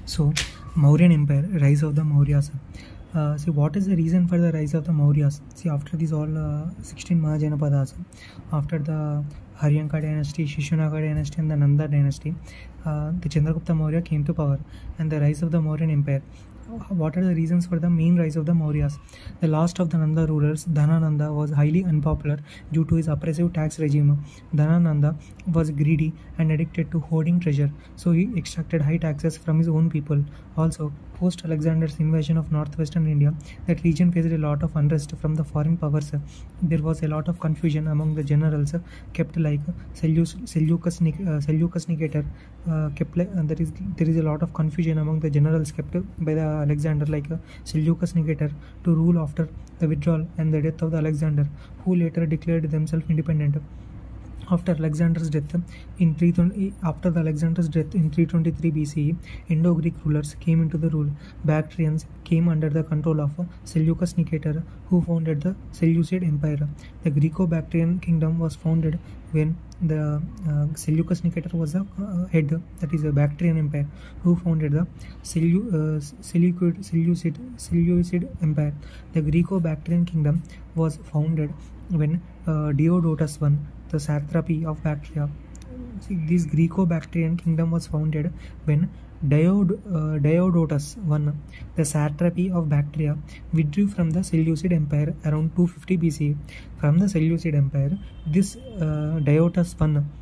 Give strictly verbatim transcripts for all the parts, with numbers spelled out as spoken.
So, Mauryan Empire, rise of the Mauryas. Uh, see, what is the reason for the rise of the Mauryas? See, after these all uh, sixteen Mahajanapadas, after the Haryanka dynasty, Shishunaka dynasty, and the Nanda dynasty, uh, the Chandragupta Maurya came to power, and the rise of the Mauryan Empire. What are the reasons for the main rise of the Mauryas? The last of the Nanda rulers, Dhanananda, was highly unpopular due to his oppressive tax regime. Dhanananda was greedy and addicted to hoarding treasure, so he extracted high taxes from his own people. Also, post Alexander's invasion of northwestern India, that region faced a lot of unrest from the foreign powers. There was a lot of confusion among the generals, kept like Seleucus, Seleucus, uh, Seleucus Nicator, uh, kept like, uh, there is there is a lot of confusion among the generals kept by the Alexander like uh, Seleucus Nicator to rule after the withdrawal and the death of the Alexander, who later declared themselves independent. After Alexander's death in three twenty, after the Alexander's death in three twenty-three B C E, Indo-Greek rulers came into the rule. Bactrians came under the control of Seleucus Nicator, who founded the Seleucid Empire. The Greco-Bactrian kingdom was founded when the uh, Seleucus Nicator was a uh, head, that is a Bactrian Empire, who founded the Seleu- uh, Seleucid, Seleucid, Seleucid Empire. The Greco-Bactrian kingdom was founded when uh, Diodotus I, the satrapy of Bactria. See, this Greco-Bactrian kingdom was founded when Diod, uh, Diodotus I, the satrapy of Bactria, withdrew from the Seleucid Empire around two fifty B C E. From the Seleucid Empire, this uh, Diodotus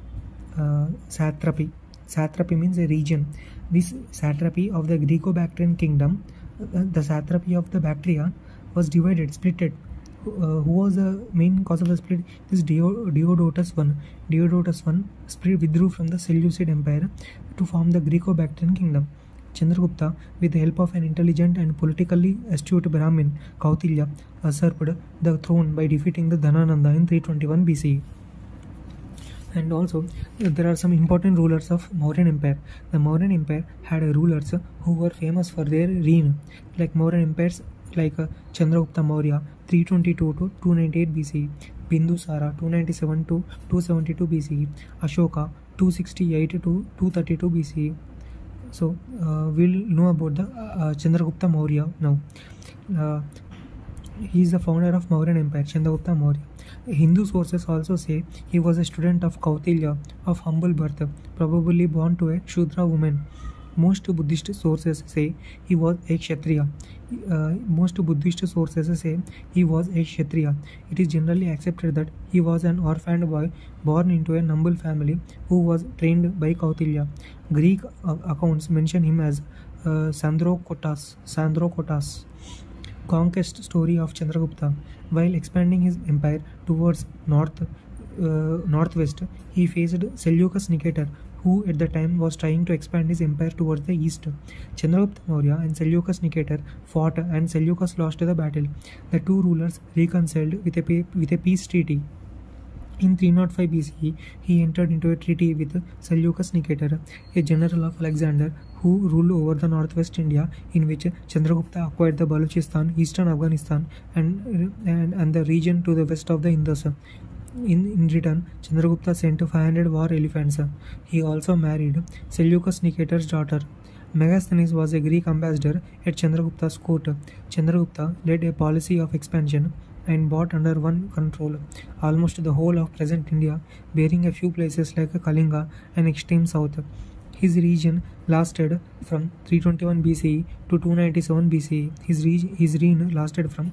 I uh, satrapy, satrapy means a region. This satrapy of the Greco-Bactrian kingdom, uh, the satrapy of the Bactria, was divided, splitted. Uh, who was the main cause of the split? This Dio, Diodotus I. Diodotus I split, withdrew from the Seleucid Empire to form the Greco-Bactrian kingdom. Chandragupta, with the help of an intelligent and politically astute Brahmin, Kautilya, usurped the throne by defeating the Dhanananda in three twenty-one B C E. And also, there are some important rulers of Mauryan Empire. The Mauryan Empire had rulers who were famous for their reign, like Mauryan empires like uh, Chandragupta Maurya, three twenty-two to two ninety-eight B C E, Bindusara, two ninety-seven to two seventy-two B C E, Ashoka, two sixty-eight to two thirty-two B C E. So, uh, we'll know about the uh, Chandragupta Maurya now. Uh, he is the founder of Mauryan Empire, Chandragupta Maurya. Hindu sources also say he was a student of Kautilya, of humble birth, probably born to a Shudra woman. Most Buddhist sources say he was a Kshatriya. Uh, most Buddhist sources say he was a Kshatriya. It is generally accepted that he was an orphaned boy born into a noble family who was trained by Kautilya. Greek uh, accounts mention him as uh, Sandrokotas. Sandrokotas. Conquest story of Chandragupta. While expanding his empire towards north, uh, northwest, he faced Seleucus Nicator, who at the time was trying to expand his empire towards the east. Chandragupta Maurya and Seleucus Nicator fought, and Seleucus lost the battle. The two rulers reconciled with a, with a peace treaty. In three oh five B C E, he entered into a treaty with Seleucus Nicator, a general of Alexander, who ruled over the northwest India, in which Chandragupta acquired the Balochistan, eastern Afghanistan, and, and, and the region to the west of the Indus. In, in return, Chandragupta sent five hundred war elephants. He also married Seleucus Nicator's daughter. Megasthenes was a Greek ambassador at Chandragupta's court. Chandragupta led a policy of expansion and brought under one control almost the whole of present India, bearing a few places like Kalinga and extreme south. His region lasted from three twenty-one B C E to two ninety-seven B C E. His, re his reign lasted from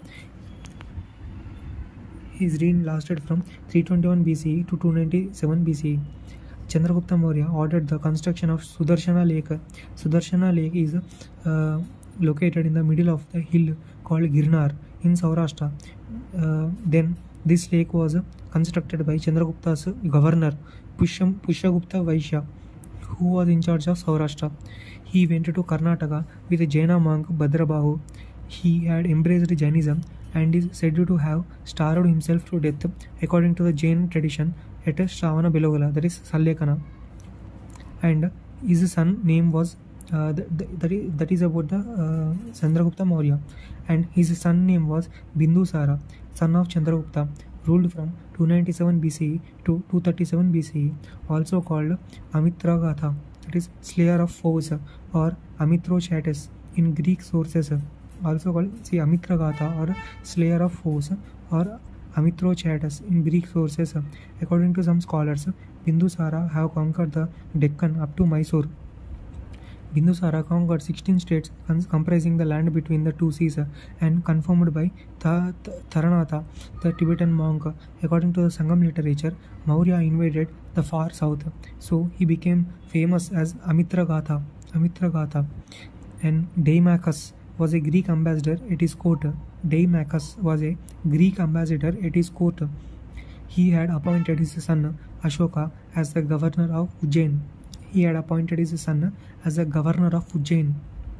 His reign lasted from three twenty-one B C E to two ninety-seven B C E. Chandragupta Maurya ordered the construction of Sudarshana Lake. Sudarshana Lake is uh, located in the middle of the hill called Girnar in Saurashtra. Uh, then this lake was constructed by Chandragupta's governor Pusham, Pushyagupta Vaishya, who was in charge of Saurashtra. He went to Karnataka with a Jaina monk Bhadrabahu. He had embraced Jainism and is said to have starved himself to death according to the Jain tradition at Shravana Belogala, that is Sallekana. And his son name was uh, the, the, that, is, that is about the uh, Chandragupta Maurya, and his son name was Bindusara, son of Chandragupta, ruled from two ninety-seven B C E to two thirty-seven B C E, also called Amitragatha. that is slayer of foes, or Amytrochates in Greek sources, also called see Amitragatha or slayer of foes, or Amytrochates in Greek sources. According to some scholars, Bindusara have conquered the Deccan up to Mysore. Bindusara conquered sixteen states comprising the land between the two seas and confirmed by Taranatha, the Tibetan monk. According to the Sangam literature, Maurya invaded the far south, so he became famous as Amitragatha. Amitragatha. And Deimachus was a Greek ambassador at his court. Deimachus was a Greek ambassador at his court. He had appointed his son Ashoka as the governor of Ujjain. He had appointed his son as the governor of Ujjain.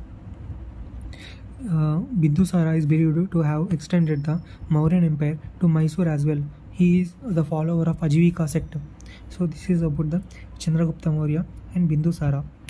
Uh, Bindusara is believed to have extended the Mauryan Empire to Mysore as well. He is the follower of Ajivika sect. So this is about the Chandragupta Maurya and Bindusara.